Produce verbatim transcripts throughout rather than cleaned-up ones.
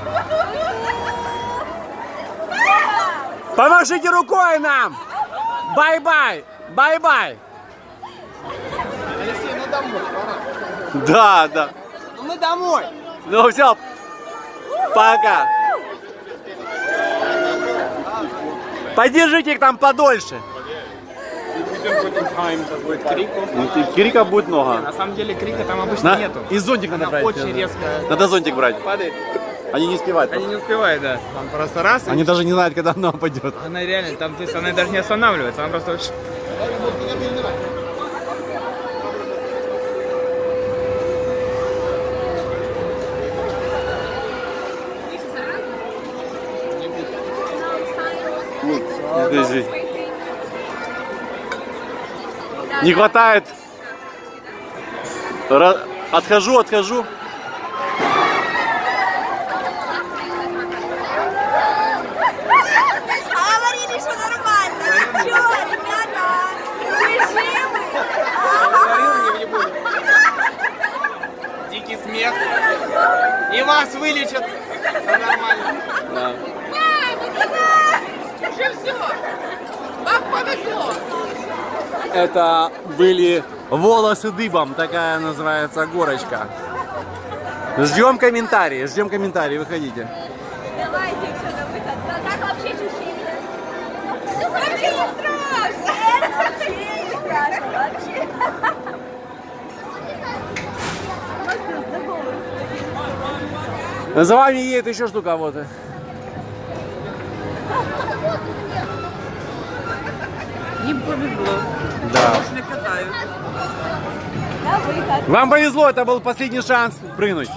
Помашите рукой нам! Бай-бай! Бай-бай! Алексей, ну домой, пора. Да, да. Ну мы домой. Ну все, пока. Подержите их там подольше. Ну, крика будет много. На самом деле крика там обычно На... нету. И зонтик надо Она брать. очень резко. Надо зонтик брать. Падает. Они не успевают. Они не успевают, да. Там просто раз. Они даже не знают, когда она упадет. Она реально, там, то есть она даже не останавливается, она просто... Не хватает. Ра... Отхожу, отхожу. Говорили, что нормально. Чего, ребята? Вы живы? Дикий смех. И вас вылечат. Все нормально. Да. Уже все. Вам повезло. Это были волосы дыбом, такая называется горочка. Ждем комментарии, ждем комментарии, выходите. Давайте все на выход. Как вообще ощущения? Ну, вообще не страшно. Это вообще не страшно. Вообще. За вами едет еще штука вот. Не повезло. Да. Не катают. На выход. Вам повезло, это был последний шанс прыгнуть.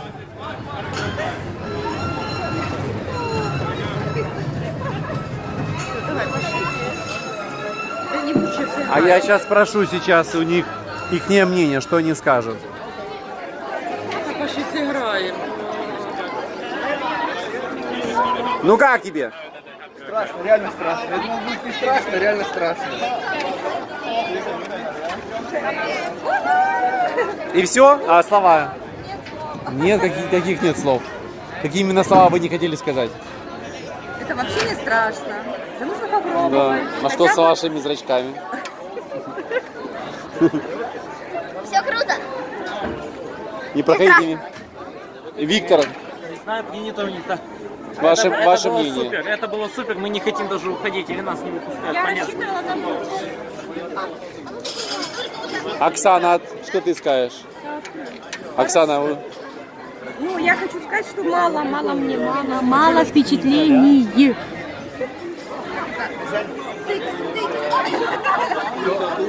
Давай, пошли. Да не будь сейчас. А я сейчас спрошу сейчас у них их мнение, что они скажут. Пошли сыграем. Ну как тебе? Страшно, реально страшно. Я думал, будет не страшно, реально страшно. И все? А слова? Нет, каких, каких нет слов. Какие именно слова вы не хотели сказать? Это вообще не страшно. Да нужно попробовать. Да. А что с вашими зрачками? Все круто. Не проходите мимо. Виктор, Не знаю, мнение тоже не так. ваше, это, ваше это было мнение. Супер, это было супер, мы не хотим даже уходить, или нас не выпускают, Я понятно. рассчитывала на больше. Оксана, что ты скажешь? Оксана, вы... Ну, я хочу сказать, что мало, мало мне, мало, мало впечатлений.